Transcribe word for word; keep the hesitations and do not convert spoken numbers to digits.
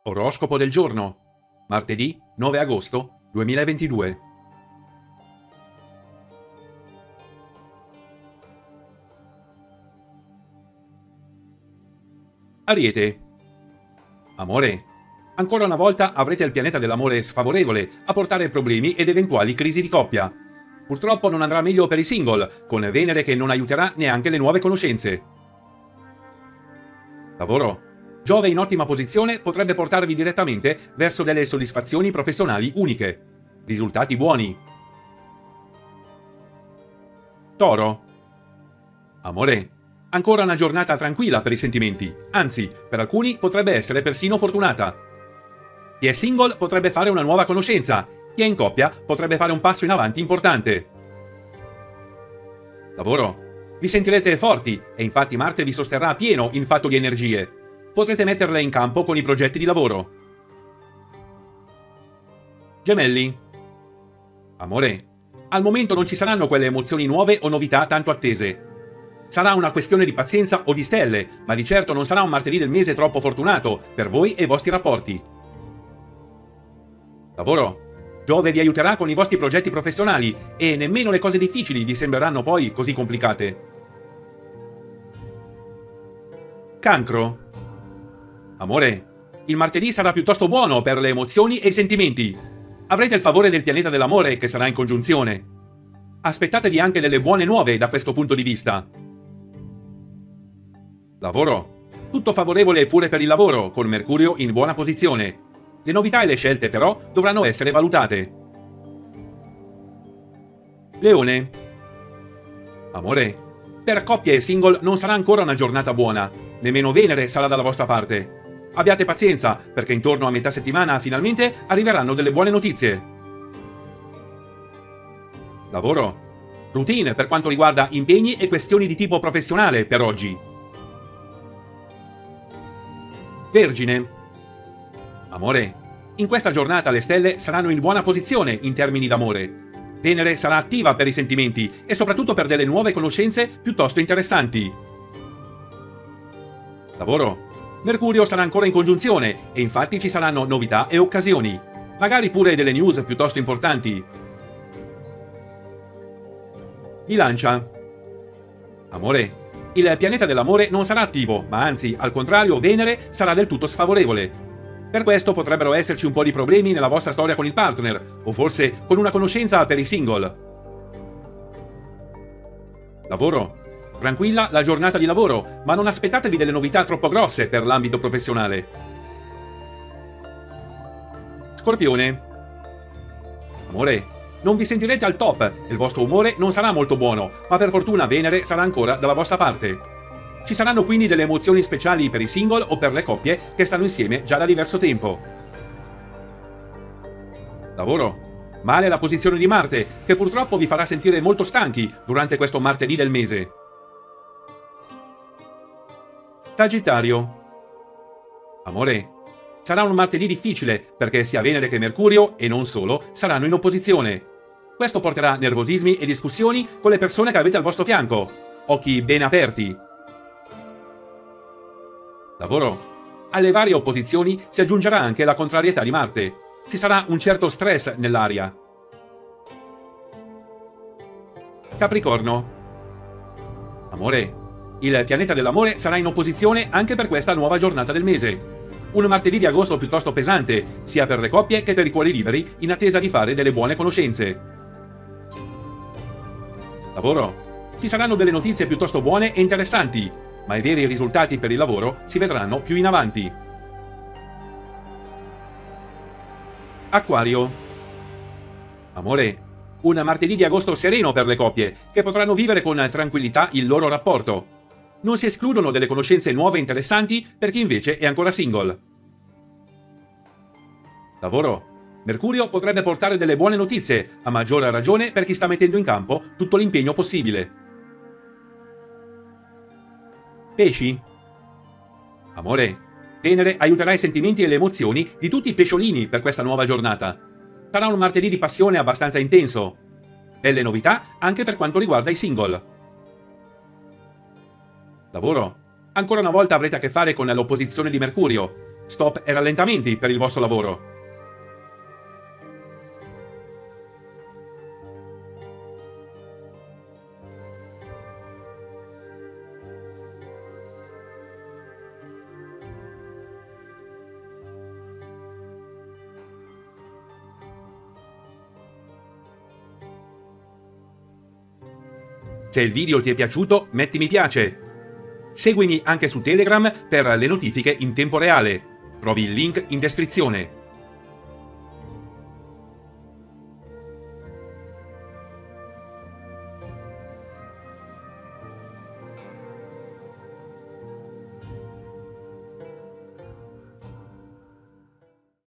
Oroscopo del giorno, martedì nove agosto duemilaventidue. Ariete. Amore. Ancora una volta avrete il pianeta dell'amore sfavorevole a portare problemi ed eventuali crisi di coppia. Purtroppo non andrà meglio per i single, con Venere che non aiuterà neanche le nuove conoscenze. Lavoro. Giove in ottima posizione potrebbe portarvi direttamente verso delle soddisfazioni professionali uniche. Risultati buoni. Toro. Amore. Ancora una giornata tranquilla per i sentimenti, anzi, per alcuni potrebbe essere persino fortunata. Chi è single potrebbe fare una nuova conoscenza, chi è in coppia potrebbe fare un passo in avanti importante. Lavoro. Vi sentirete forti e infatti Marte vi sosterrà a pieno in fatto di energie. Potrete metterle in campo con i progetti di lavoro. Gemelli. Amore. Al momento non ci saranno quelle emozioni nuove o novità tanto attese. Sarà una questione di pazienza o di stelle, ma di certo non sarà un martedì del mese troppo fortunato per voi e i vostri rapporti. Lavoro. Giove vi aiuterà con i vostri progetti professionali e nemmeno le cose difficili vi sembreranno poi così complicate. Cancro. Amore. Il martedì sarà piuttosto buono per le emozioni e i sentimenti. Avrete il favore del pianeta dell'amore che sarà in congiunzione. Aspettatevi anche delle buone nuove da questo punto di vista. Lavoro. Tutto favorevole pure per il lavoro, con Mercurio in buona posizione. Le novità e le scelte, però, dovranno essere valutate. Leone. Amore. Per coppie e single non sarà ancora una giornata buona. Nemmeno Venere sarà dalla vostra parte. Abbiate pazienza, perché intorno a metà settimana finalmente arriveranno delle buone notizie. Lavoro. Routine per quanto riguarda impegni e questioni di tipo professionale per oggi. Vergine. Amore. In questa giornata le stelle saranno in buona posizione in termini d'amore. Venere sarà attiva per i sentimenti e soprattutto per delle nuove conoscenze piuttosto interessanti. Lavoro. Mercurio sarà ancora in congiunzione e infatti ci saranno novità e occasioni. Magari pure delle news piuttosto importanti. Bilancia. Amore. Il pianeta dell'amore non sarà attivo, ma anzi, al contrario, Venere sarà del tutto sfavorevole. Per questo potrebbero esserci un po' di problemi nella vostra storia con il partner, o forse con una conoscenza per i single. Lavoro. Tranquilla la giornata di lavoro, ma non aspettatevi delle novità troppo grosse per l'ambito professionale. Scorpione. Amore. Non vi sentirete al top e il vostro umore non sarà molto buono, ma per fortuna Venere sarà ancora dalla vostra parte. Ci saranno quindi delle emozioni speciali per i single o per le coppie che stanno insieme già da diverso tempo. Lavoro. Male la posizione di Marte, che purtroppo vi farà sentire molto stanchi durante questo martedì del mese. Sagittario. Amore. Sarà un martedì difficile perché sia Venere che Mercurio, e non solo, saranno in opposizione. Questo porterà nervosismi e discussioni con le persone che avete al vostro fianco. Occhi bene aperti. Lavoro. Alle varie opposizioni si aggiungerà anche la contrarietà di Marte. Ci sarà un certo stress nell'aria. Capricorno. Amore. Il pianeta dell'amore sarà in opposizione anche per questa nuova giornata del mese. Un martedì di agosto piuttosto pesante, sia per le coppie che per i cuori liberi, in attesa di fare delle buone conoscenze. Lavoro. Ci saranno delle notizie piuttosto buone e interessanti, ma i veri risultati per il lavoro si vedranno più in avanti. Acquario. Amore. Un martedì di agosto sereno per le coppie, che potranno vivere con tranquillità il loro rapporto. Non si escludono delle conoscenze nuove e interessanti per chi invece è ancora single. Lavoro. Mercurio potrebbe portare delle buone notizie, a maggior ragione per chi sta mettendo in campo tutto l'impegno possibile. Pesci. Amore. Venere aiuterà i sentimenti e le emozioni di tutti i pesciolini per questa nuova giornata. Sarà un martedì di passione abbastanza intenso. Belle novità anche per quanto riguarda i single. Lavoro. Ancora una volta avrete a che fare con l'opposizione di Mercurio. stop e rallentamenti per il vostro lavoro. Se il video ti è piaciuto, metti mi piace. Seguimi anche su Telegram per le notifiche in tempo reale. Trovi il link in descrizione.